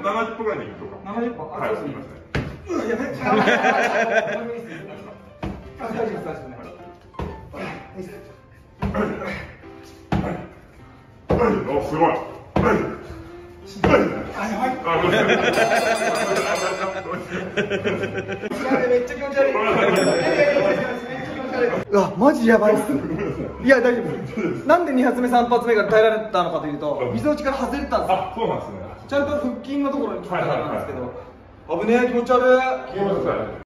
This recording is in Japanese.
70歩ぐらいでいきましょうか。 70歩。 はい、すみません。 いや、めっちゃ。大丈夫です、大丈夫です。 お、すごい。 めっちゃ気持ち悪い。うわ、マジやばいっす。いや、大丈夫です。なんで2発目、3発目が耐えられたのかというと、溝落ちから外れたんですよ。 あ、そうなんですね。 ちゃんと腹筋のところに来たからなんですけど、危ねえ、気持ち悪い。